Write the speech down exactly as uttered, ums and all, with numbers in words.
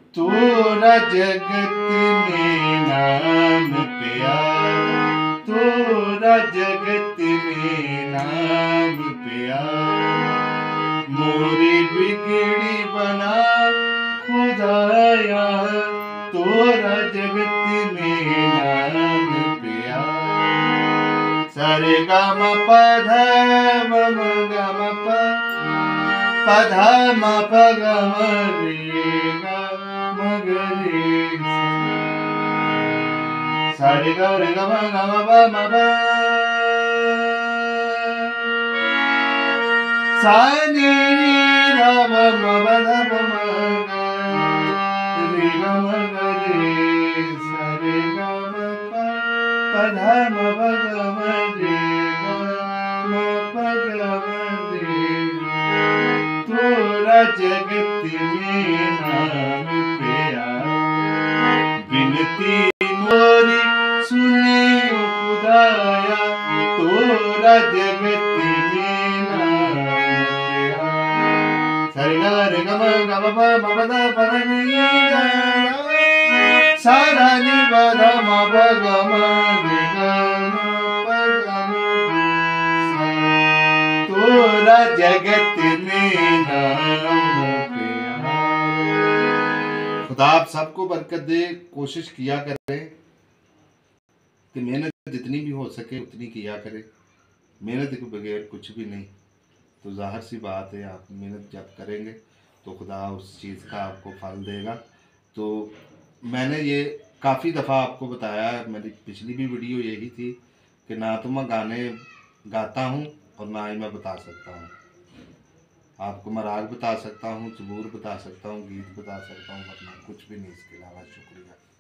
तोरा जगत में नाम प्यारा, तोरा जगत में नाम प्यारा, मोरी बिगड़ी बना खुदाया, तोरा जगत में नाम प्यारा। सारे गा म प ध म म ग म प प ध म प ग म रे ग म ग रे सा रे ग रे ग म ग म प म प सा नि रि र म म प ध प म ग रे ग म ग रे सा रे ग म प प ध म प ग म रे ग म प ग म रे। तोरा जगत में नाम प्यारा, बिनती मोरी सुनियो खुदाया, तोरा जगत में नाम प्यारा। सारे गा रे ग म ग म प म प ध प ध नि ग सा ध नि प ध म प ग म रे ग म प ग म सा। तोरा जगत में नाम प्यारा। खुदा आप सबको बरकत दे। कोशिश किया करें कि मेहनत जितनी भी हो सके उतनी किया करें। मेहनत के बगैर कुछ भी नहीं। तो जाहिर सी बात है, आप मेहनत जब करेंगे तो खुदा उस चीज़ का आपको फल देगा। तो मैंने ये काफ़ी दफ़ा आपको बताया, मेरी पिछली भी वीडियो यही थी कि ना तो मैं गाने गाता हूँ और ना ही मैं बता सकता हूँ। आपको मैं राग बता सकता हूँ, जबूर बता सकता हूँ, गीत बता सकता हूँ, वरना कुछ भी नहीं इसके अलावा। शुक्रिया।